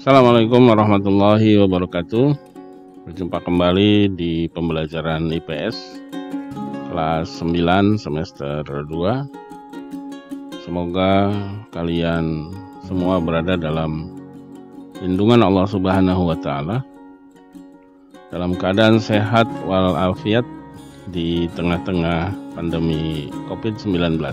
Assalamualaikum warahmatullahi wabarakatuh. Berjumpa kembali di pembelajaran IPS kelas 9 semester 2. Semoga kalian semua berada dalam lindungan Allah Subhanahu wa taala, dalam keadaan sehat walafiat di tengah-tengah pandemi COVID-19.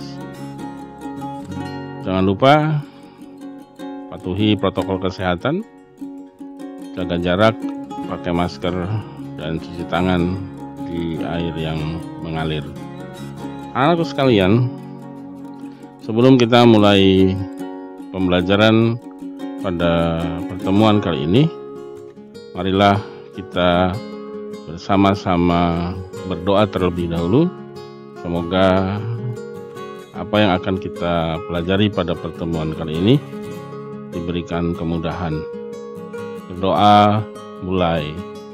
Jangan lupa patuhi protokol kesehatan, jaga jarak, pakai masker, dan cuci tangan di air yang mengalir. Anak-anakku sekalian, sebelum kita mulai pembelajaran pada pertemuan kali ini, marilah kita bersama-sama berdoa terlebih dahulu. Semoga apa yang akan kita pelajari pada pertemuan kali ini diberikan kemudahan. Berdoa mulai.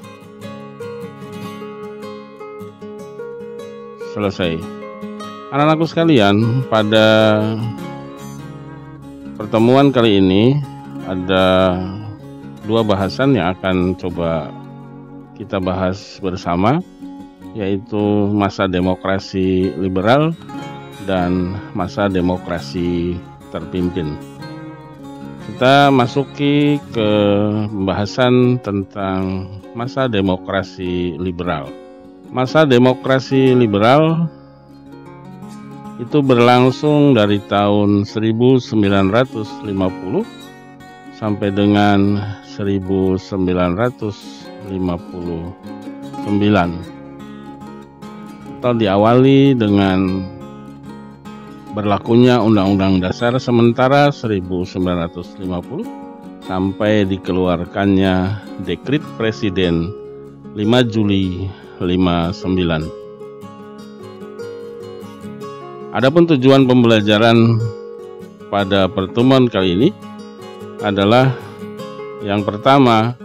Selesai. Anak-anakku sekalian, pada pertemuan kali ini ada dua bahasan yang akan coba kita bahas bersama, yaitu masa demokrasi liberal dan masa demokrasi terpimpin. Kita masuki ke pembahasan tentang masa demokrasi liberal. Masa demokrasi liberal itu berlangsung dari tahun 1950 sampai dengan 1959. Atau diawali dengan berlakunya Undang-Undang Dasar Sementara 1950 sampai dikeluarkannya Dekrit Presiden 5 Juli 59. Adapun tujuan pembelajaran pada pertemuan kali ini adalah yang pertama,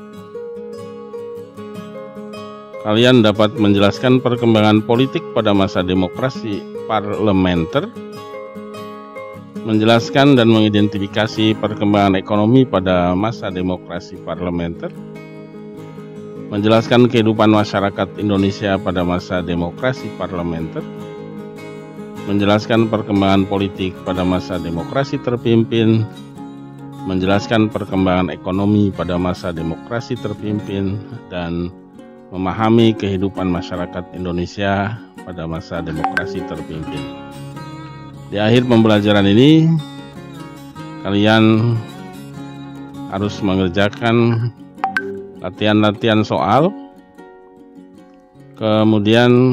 kalian dapat menjelaskan perkembangan politik pada masa demokrasi parlementer, menjelaskan dan mengidentifikasi perkembangan ekonomi pada masa demokrasi parlementer, menjelaskan kehidupan masyarakat Indonesia pada masa demokrasi parlementer, menjelaskan perkembangan politik pada masa demokrasi terpimpin, menjelaskan perkembangan ekonomi pada masa demokrasi terpimpin, dan memahami kehidupan masyarakat Indonesia pada masa demokrasi terpimpin. Di akhir pembelajaran ini, kalian harus mengerjakan latihan-latihan soal, kemudian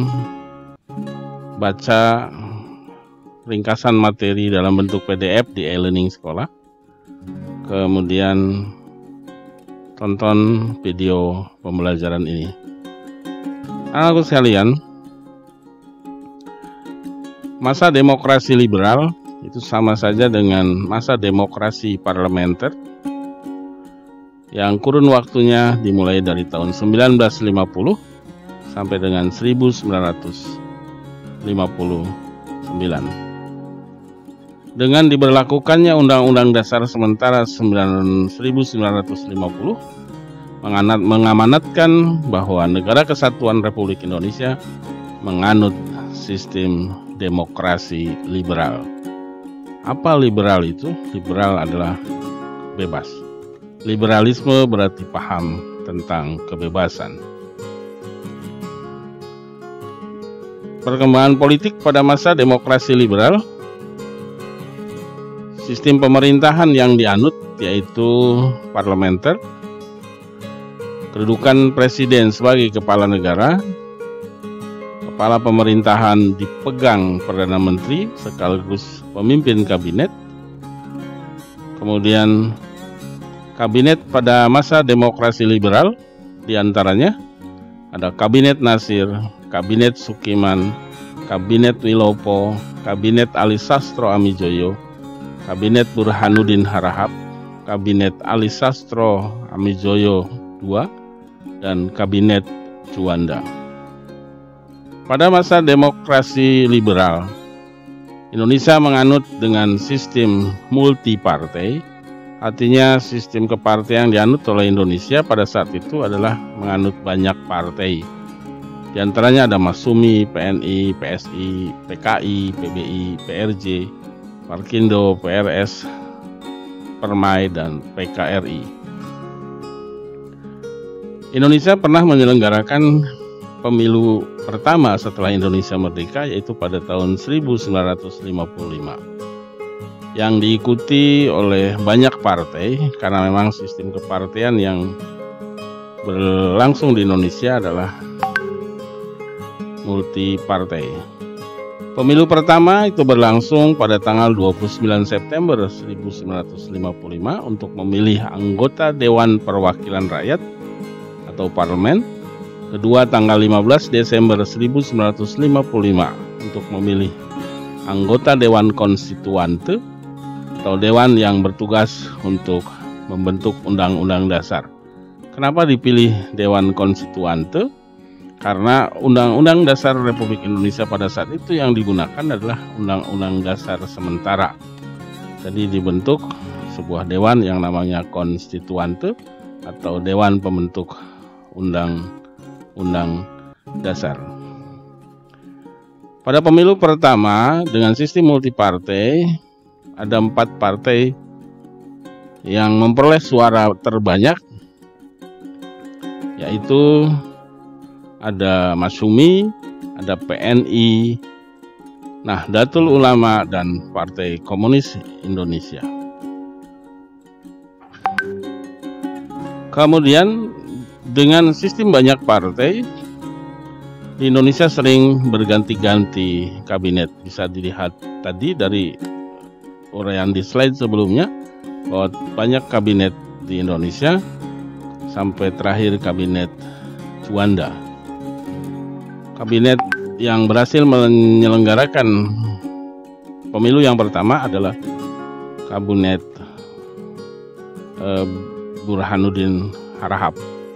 baca ringkasan materi dalam bentuk PDF di e-learning sekolah, kemudian tonton video pembelajaran ini. Anak-anakku sekalian, masa demokrasi liberal itu sama saja dengan masa demokrasi parlementer yang kurun waktunya dimulai dari tahun 1950 sampai dengan 1959. Dengan diberlakukannya Undang-Undang Dasar Sementara 1950 mengamanatkan bahwa Negara Kesatuan Republik Indonesia menganut sistem demokrasi liberal. Apa liberal itu? Liberal adalah bebas. Liberalisme berarti paham tentang kebebasan. Perkembangan politik pada masa demokrasi liberal, sistem pemerintahan yang dianut yaitu parlementer, kedudukan presiden sebagai kepala negara, kepala pemerintahan dipegang Perdana Menteri sekaligus pemimpin kabinet. Kemudian kabinet pada masa demokrasi liberal diantaranya ada Kabinet Nasir, Kabinet Sukiman, Kabinet Wilopo, Kabinet Ali Sastro Amijoyo, Kabinet Burhanuddin Harahap, Kabinet Ali Sastro Amijoyo II, dan Kabinet Juanda. Pada masa demokrasi liberal, Indonesia menganut dengan sistem multipartai Artinya sistem kepartean yang dianut oleh Indonesia pada saat itu adalah menganut banyak partai. Di antaranya ada Masumi, PNI, PSI, PKI, PBI, PRJ, Parkindo, PRS, Permai, dan PKRI. Indonesia pernah menyelenggarakan pemilu pertama setelah Indonesia merdeka, yaitu pada tahun 1955. Yang diikuti oleh banyak partai, karena memang sistem kepartean yang berlangsung di Indonesia adalah multi partai. Pemilu pertama itu berlangsung pada tanggal 29 September 1955 untuk memilih anggota Dewan Perwakilan Rakyat atau Parlemen. Kedua tanggal 15 Desember 1955 untuk memilih anggota Dewan Konstituante atau dewan yang bertugas untuk membentuk undang-undang dasar. Kenapa dipilih Dewan Konstituante? Karena Undang-Undang Dasar Republik Indonesia pada saat itu yang digunakan adalah Undang-Undang Dasar sementara. Jadi dibentuk sebuah dewan yang namanya Konstituante atau Dewan Pembentuk Undang-Undang Dasar. Pada pemilu pertama dengan sistem multipartai, ada 4 partai yang memperoleh suara terbanyak, yaitu ada Masumi, ada PNI, Nahdlatul Ulama, dan Partai Komunis Indonesia. Kemudian dengan sistem banyak partai, di Indonesia sering berganti-ganti kabinet. Bisa dilihat tadi dari uraian di slide sebelumnya bahwa banyak kabinet di Indonesia sampai terakhir kabinet Juanda. Kabinet yang berhasil menyelenggarakan pemilu yang pertama adalah kabinet Burhanuddin Harahap.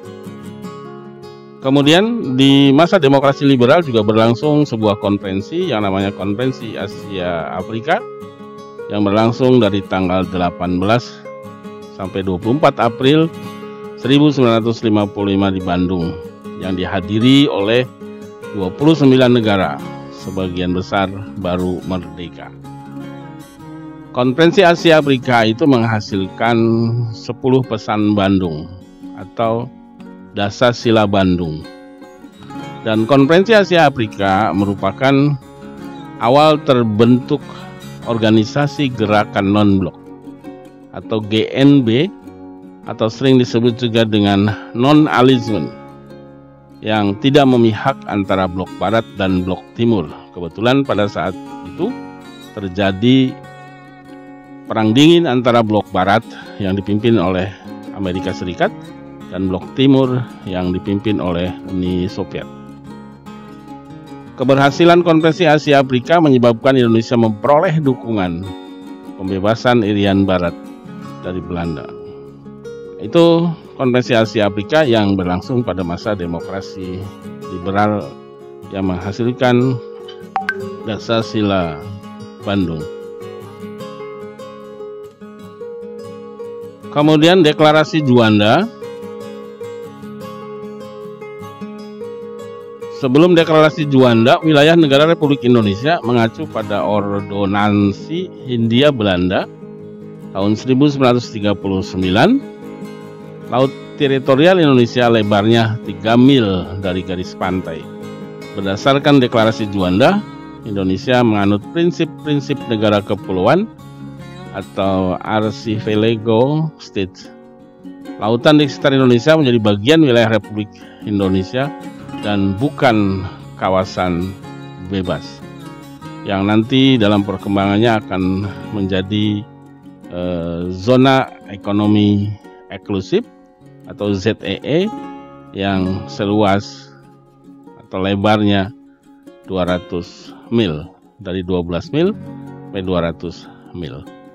Kemudian di masa demokrasi liberal juga berlangsung sebuah konferensi yang namanya Konferensi Asia Afrika yang berlangsung dari tanggal 18 sampai 24 April 1955 di Bandung, yang dihadiri oleh 29 negara, sebagian besar baru merdeka. Konferensi Asia Afrika itu menghasilkan 10 pesan Bandung atau Dasar-Sila Bandung. Dan Konferensi Asia Afrika merupakan awal terbentuk Organisasi Gerakan Non-Blok atau GNB, atau sering disebut juga dengan non-alignment, yang tidak memihak antara blok barat dan blok timur. Kebetulan pada saat itu terjadi perang dingin antara blok barat yang dipimpin oleh Amerika Serikat dan blok timur yang dipimpin oleh Uni Soviet. Keberhasilan Konferensi Asia Afrika menyebabkan Indonesia memperoleh dukungan pembebasan Irian Barat dari Belanda. Itu Konferensi Asia Afrika yang berlangsung pada masa demokrasi liberal yang menghasilkan Dasar-Sila Bandung. Kemudian Deklarasi Juanda. Sebelum Deklarasi Juanda, wilayah negara Republik Indonesia mengacu pada Ordonansi Hindia Belanda tahun 1939. Laut teritorial Indonesia lebarnya 3 mil dari garis pantai. Berdasarkan Deklarasi Juanda, Indonesia menganut prinsip-prinsip negara kepulauan atau Archipelago State. Lautan di sekitar Indonesia menjadi bagian wilayah Republik Indonesia dan bukan kawasan bebas, yang nanti dalam perkembangannya akan menjadi zona ekonomi eksklusif atau ZEE yang seluas atau lebarnya 200 mil, dari 12 mil sampai 200 mil.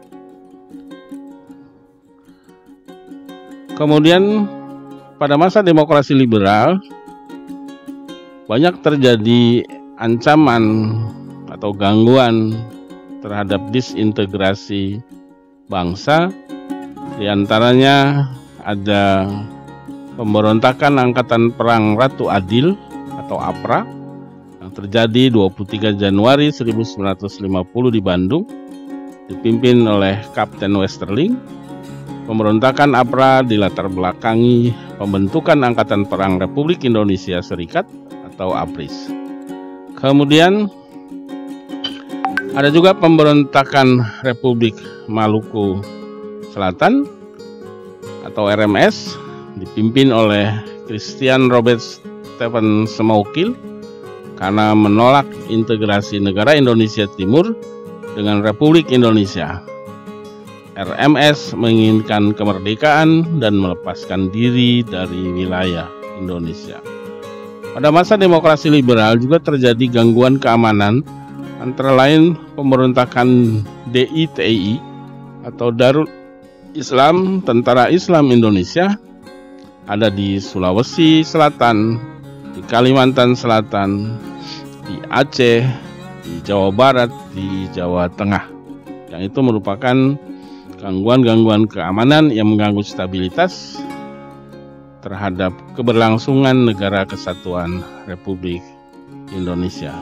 Kemudian pada masa demokrasi liberal banyak terjadi ancaman atau gangguan terhadap disintegrasi bangsa Di antaranya ada pemberontakan Angkatan Perang Ratu Adil atau APRA yang terjadi 23 Januari 1950 di Bandung, dipimpin oleh Kapten Westerling. Pemberontakan APRA dilatar belakangi pembentukan Angkatan Perang Republik Indonesia Serikat atau APRIS. Kemudian ada juga pemberontakan Republik Maluku Selatan atau RMS, dipimpin oleh Christian Robert Stephen Semaukil karena menolak integrasi negara Indonesia Timur dengan Republik Indonesia. RMS menginginkan kemerdekaan dan melepaskan diri dari wilayah Indonesia. Pada masa demokrasi liberal juga terjadi gangguan keamanan, antara lain pemberontakan DITI atau Darul Islam Tentara Islam Indonesia ada di Sulawesi Selatan, di Kalimantan Selatan, di Aceh, di Jawa Barat, di Jawa Tengah. Yang itu merupakan gangguan-gangguan keamanan yang mengganggu stabilitas terhadap keberlangsungan Negara Kesatuan Republik Indonesia.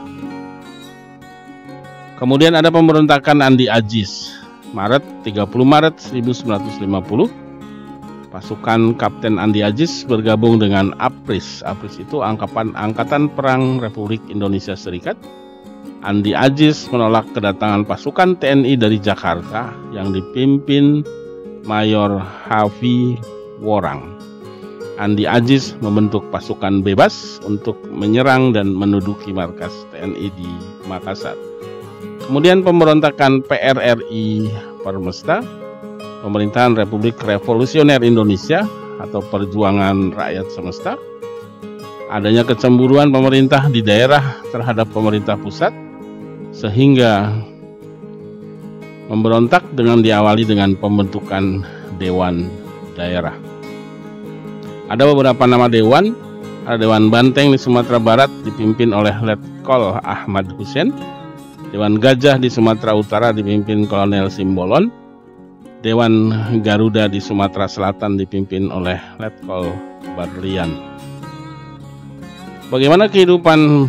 Kemudian ada pemberontakan Andi Ajis, 30 Maret 1950. Pasukan Kapten Andi Ajis bergabung dengan APRIS. APRIS itu Angkatan Perang Republik Indonesia Serikat. Andi Ajis menolak kedatangan pasukan TNI dari Jakarta yang dipimpin Mayor Hafi Worang. Andi Ajis membentuk pasukan bebas untuk menyerang dan menduduki markas TNI di Makassar. Kemudian pemberontakan PRRI Permesta, Pemerintahan Republik Revolusioner Indonesia atau Perjuangan Rakyat Semesta. Adanya kecemburuan pemerintah di daerah terhadap pemerintah pusat, sehingga memberontak dengan diawali dengan pembentukan Dewan Daerah. Ada beberapa nama dewan. Ada Dewan Banteng di Sumatera Barat dipimpin oleh Letkol Ahmad Hussein. Dewan Gajah di Sumatera Utara dipimpin Kolonel Simbolon. Dewan Garuda di Sumatera Selatan dipimpin oleh Letkol Badlian. Bagaimana kehidupan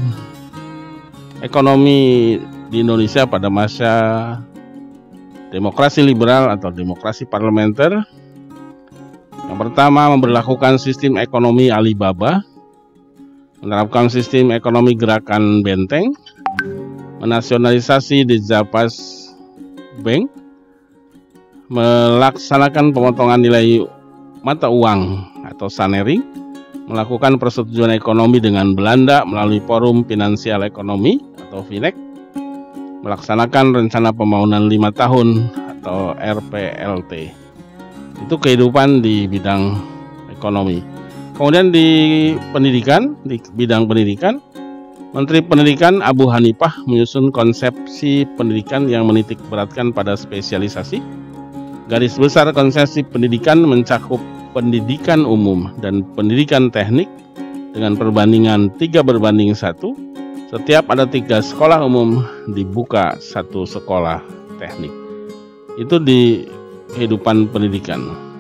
ekonomi di Indonesia pada masa demokrasi liberal atau demokrasi parlementer? Yang pertama, memberlakukan sistem ekonomi Alibaba, menerapkan sistem ekonomi gerakan benteng, menasionalisasi Djapas Bank, melaksanakan pemotongan nilai mata uang atau sanering, melakukan persetujuan ekonomi dengan Belanda melalui Forum Finansial Ekonomi atau FINEK, melaksanakan rencana pembangunan 5 tahun atau RPLT. Itu kehidupan di bidang ekonomi. Kemudian di pendidikan, di bidang pendidikan, Menteri Pendidikan Abu Hanifah menyusun konsepsi pendidikan yang menitik beratkan pada spesialisasi. Garis besar konsepsi pendidikan mencakup pendidikan umum dan pendidikan teknik dengan perbandingan 3:1. Setiap ada 3 sekolah umum dibuka 1 sekolah teknik. Itu di kehidupan pendidikan.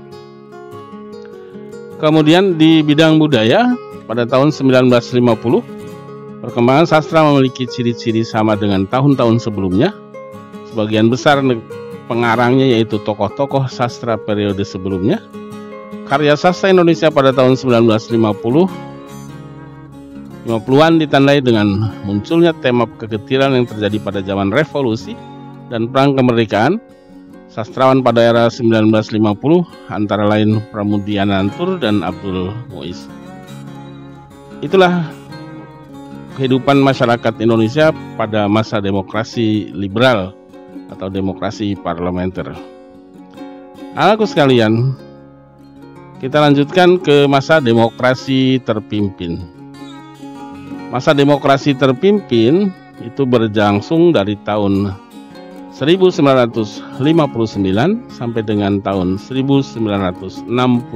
Kemudian di bidang budaya, pada tahun 1950, perkembangan sastra memiliki ciri-ciri sama dengan tahun-tahun sebelumnya. Sebagian besar pengarangnya yaitu tokoh-tokoh sastra periode sebelumnya. Karya sastra Indonesia pada tahun 1950-an ditandai dengan munculnya tema kegetiran yang terjadi pada zaman revolusi dan perang kemerdekaan. Sastrawan pada era 1950 antara lain Pramudiana Antur dan Abdul Muiz. Itulah kehidupan masyarakat Indonesia pada masa demokrasi liberal atau demokrasi parlementer. Anak-anakku sekalian, kita lanjutkan ke masa demokrasi terpimpin. Masa demokrasi terpimpin itu berlangsung dari tahun 1959 sampai dengan tahun 1965.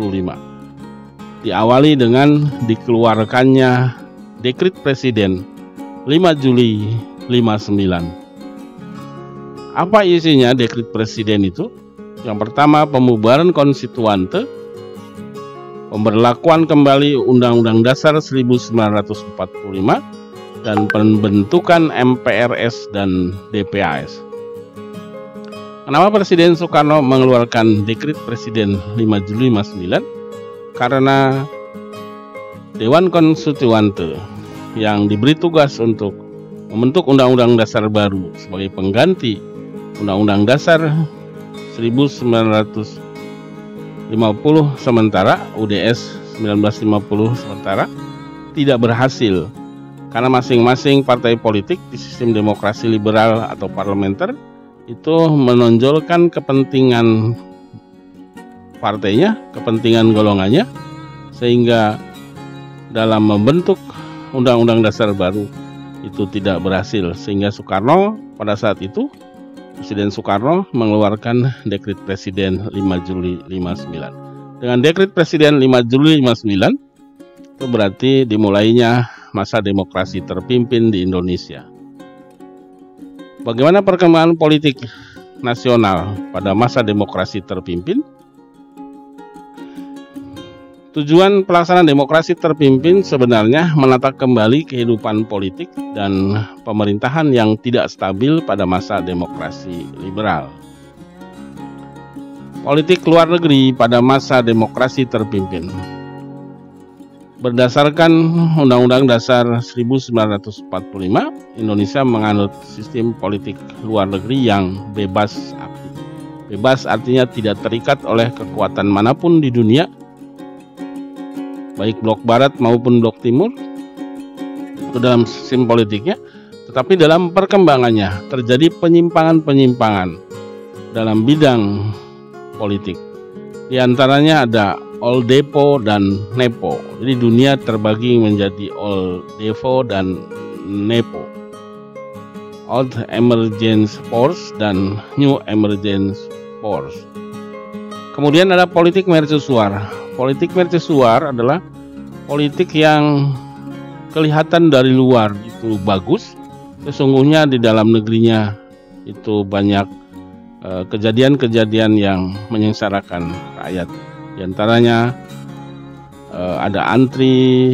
Diawali dengan dikeluarkannya Dekret Presiden 5 Juli 59. Apa isinya dekret presiden itu? Yang pertama, pembubaran konstituante, pemberlakuan kembali Undang-Undang Dasar 1945, dan pembentukan MPRS dan DPAS. Kenapa Presiden Soekarno mengeluarkan Dekret Presiden 5 Juli 59? Karena Dewan Konstituante yang diberi tugas untuk membentuk Undang-Undang Dasar baru sebagai pengganti Undang-Undang Dasar 1950 sementara, UDS 1950 sementara, tidak berhasil karena masing-masing partai politik di sistem demokrasi liberal atau parlementer itu menonjolkan kepentingan partainya, kepentingan golongannya, sehingga dalam membentuk Undang-Undang Dasar baru itu tidak berhasil, sehingga Soekarno pada saat itu, Presiden Soekarno mengeluarkan Dekret Presiden 5 Juli 59. Dengan Dekret Presiden 5 Juli 59 itu berarti dimulainya masa demokrasi terpimpin di Indonesia. Bagaimana perkembangan politik nasional pada masa demokrasi terpimpin? Tujuan pelaksanaan demokrasi terpimpin sebenarnya menata kembali kehidupan politik dan pemerintahan yang tidak stabil pada masa demokrasi liberal. Politik luar negeri pada masa demokrasi terpimpin. Berdasarkan Undang-Undang Dasar 1945, Indonesia menganut sistem politik luar negeri yang bebas aktif. Bebas artinya tidak terikat oleh kekuatan manapun di dunia, baik blok barat maupun blok timur, itu dalam sistem politiknya. Tetapi dalam perkembangannya terjadi penyimpangan-penyimpangan dalam bidang politik. Di antaranya ada Old Depo dan Nepo. Jadi dunia terbagi menjadi Old Depo dan Nepo, Old Emergence Force dan New Emergence Force. Kemudian ada politik mercusuar. Politik mercusuar adalah politik yang kelihatan dari luar itu bagus, sesungguhnya di dalam negerinya itu banyak kejadian-kejadian yang menyengsarakan rakyat. Di antaranya ada antri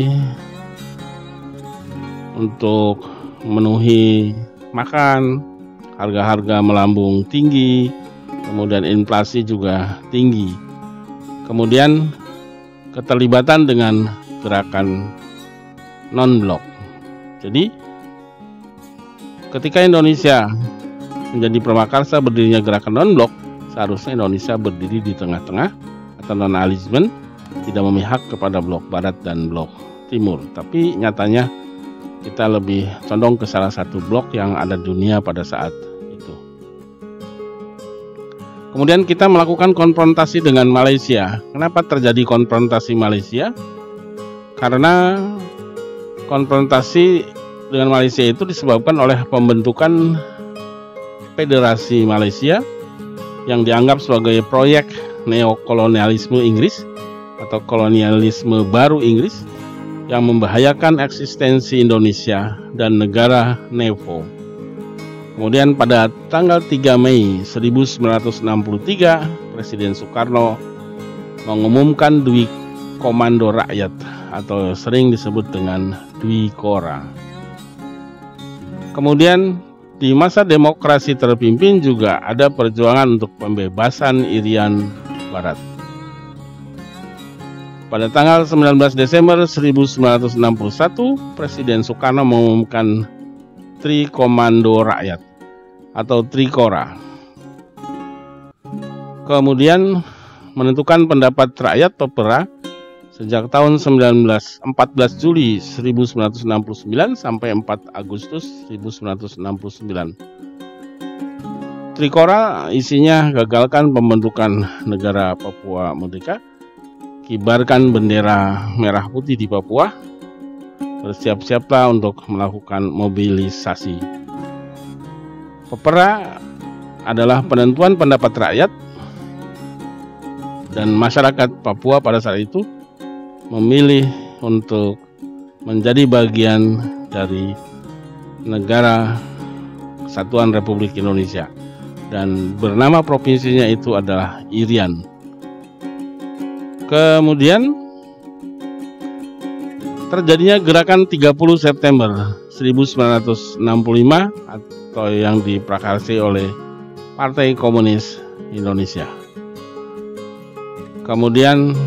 untuk memenuhi makan, harga-harga melambung tinggi, kemudian inflasi juga tinggi. Kemudian keterlibatan dengan gerakan non-blok. Jadi ketika Indonesia menjadi prakarsa berdirinya gerakan non-blok, seharusnya Indonesia berdiri di tengah-tengah atau non-alignment, tidak memihak kepada blok barat dan blok timur. Tapi nyatanya kita lebih condong ke salah satu blok yang ada dunia pada saat itu. Kemudian kita melakukan konfrontasi dengan Malaysia. Kenapa terjadi konfrontasi Malaysia? Karena konfrontasi dengan Malaysia itu disebabkan oleh pembentukan Federasi Malaysia yang dianggap sebagai proyek neokolonialisme Inggris atau kolonialisme baru Inggris yang membahayakan eksistensi Indonesia dan negara NEVO. Kemudian pada tanggal 3 Mei 1963, Presiden Soekarno mengumumkan Dwi Komando Rakyat atau sering disebut dengan Dwi Kora. Kemudian di masa demokrasi terpimpin juga ada perjuangan untuk pembebasan Irian Barat. Pada tanggal 19 Desember 1961, Presiden Soekarno mengumumkan Tri Komando Rakyat atau Trikora. Kemudian menentukan pendapat rakyat Papua sejak tahun 14 Juli 1969 sampai 4 Agustus 1969. Trikora isinya gagalkan pembentukan negara Papua Merdeka, kibarkan bendera merah putih di Papua, bersiap-siaplah untuk melakukan mobilisasi. Papua adalah penentuan pendapat rakyat dan masyarakat Papua pada saat itu memilih untuk menjadi bagian dari negara Kesatuan Republik Indonesia. dan bernama provinsinya itu adalah Irian. Kemudian terjadinya gerakan 30 September 1965 atau yang diprakarsa oleh Partai Komunis Indonesia. Kemudian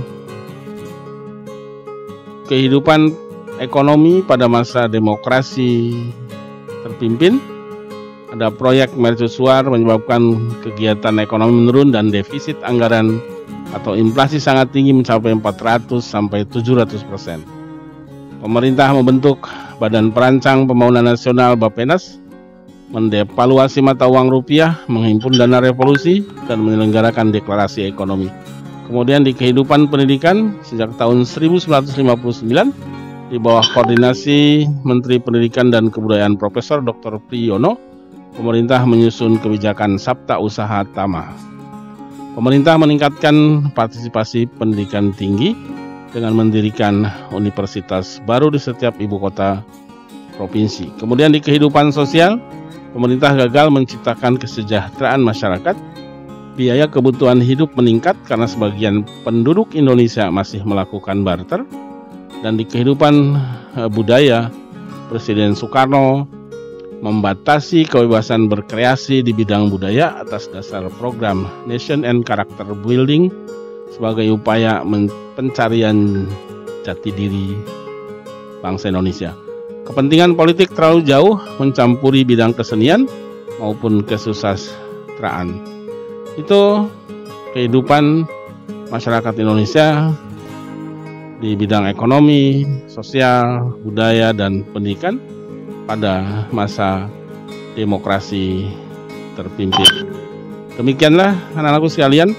kehidupan ekonomi pada masa demokrasi terpimpin. Ada proyek mercusuar menyebabkan kegiatan ekonomi menurun dan defisit anggaran atau inflasi sangat tinggi mencapai 400 sampai 700%. Pemerintah membentuk Badan Perancang Pembangunan Nasional Bappenas, mendevaluasi mata uang rupiah, menghimpun dana revolusi, dan menyelenggarakan deklarasi ekonomi. Kemudian di kehidupan pendidikan sejak tahun 1959 di bawah koordinasi Menteri Pendidikan dan Kebudayaan Profesor Dr. Priyono, pemerintah menyusun kebijakan Sabta Usaha Tama. Pemerintah meningkatkan partisipasi pendidikan tinggi dengan mendirikan universitas baru di setiap ibu kota provinsi. Kemudian di kehidupan sosial, pemerintah gagal menciptakan kesejahteraan masyarakat. Biaya kebutuhan hidup meningkat karena sebagian penduduk Indonesia masih melakukan barter. Dan di kehidupan budaya, Presiden Soekarno membatasi kebebasan berkreasi di bidang budaya atas dasar program Nation and Character Building sebagai upaya pencarian jati diri bangsa Indonesia. Kepentingan politik terlalu jauh mencampuri bidang kesenian maupun kesusastraan. Itu kehidupan masyarakat Indonesia di bidang ekonomi, sosial, budaya, dan pendidikan pada masa demokrasi terpimpin. Demikianlah anak-anakku sekalian,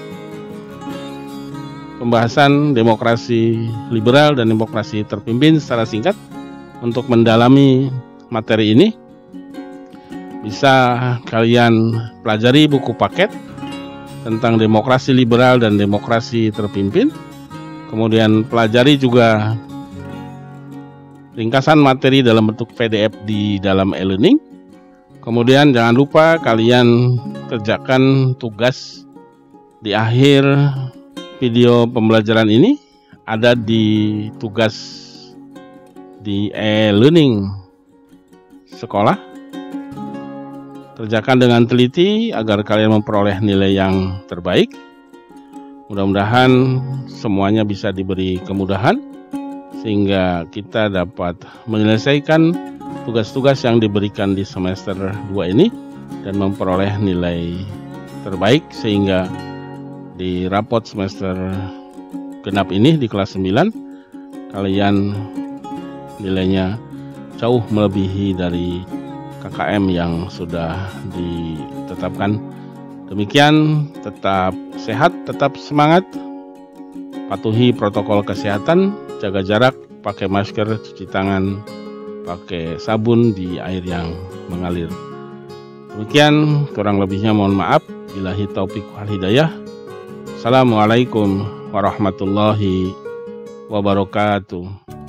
pembahasan demokrasi liberal dan demokrasi terpimpin secara singkat. Untuk mendalami materi ini, bisa kalian pelajari buku paket tentang demokrasi liberal dan demokrasi terpimpin. Kemudian pelajari juga ringkasan materi dalam bentuk PDF di dalam e-learning. Kemudian jangan lupa kalian kerjakan tugas di akhir video pembelajaran ini. Ada di tugas di e-learning sekolah. Kerjakan dengan teliti agar kalian memperoleh nilai yang terbaik. Mudah-mudahan semuanya bisa diberi kemudahan sehingga kita dapat menyelesaikan tugas-tugas yang diberikan di semester 2 ini dan memperoleh nilai terbaik sehingga di rapot semester genap ini di kelas 9 kalian nilainya jauh melebihi dari KKM yang sudah ditetapkan. Demikian, tetap sehat, tetap semangat, patuhi protokol kesehatan, jaga jarak, pakai masker, cuci tangan, pakai sabun di air yang mengalir. Demikian, kurang lebihnya mohon maaf. Billahi taufiq wal hidayah. Assalamualaikum warahmatullahi wabarakatuh.